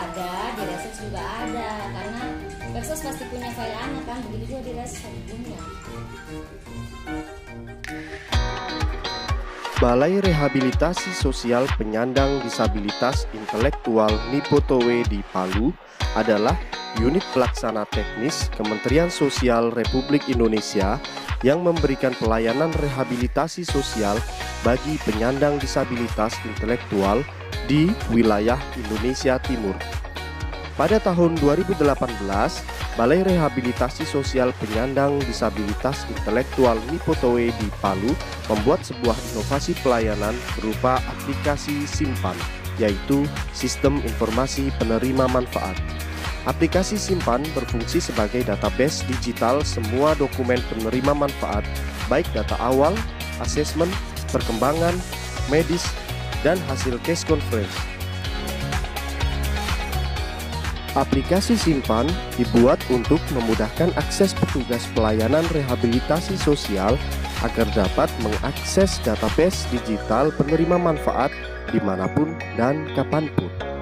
ada, di research juga ada, karena Persos pasti punya file anak kan, begitu juga di research punya. Balai Rehabilitasi Sosial Penyandang Disabilitas Intelektual Nipotowe di Palu adalah unit pelaksana teknis Kementerian Sosial Republik Indonesia yang memberikan pelayanan rehabilitasi sosial bagi penyandang disabilitas intelektual di wilayah Indonesia Timur. Pada tahun 2018, Balai Rehabilitasi Sosial Penyandang Disabilitas Intelektual Nipotowe di Palu membuat sebuah inovasi pelayanan berupa aplikasi Simpan, yaitu Sistem Informasi Penerima Manfaat. Aplikasi Simpan berfungsi sebagai database digital semua dokumen penerima manfaat, baik data awal, asesmen, perkembangan, medis, dan hasil case conference. Aplikasi Simpan dibuat untuk memudahkan akses petugas pelayanan rehabilitasi sosial agar dapat mengakses database digital penerima manfaat dimanapun dan kapanpun.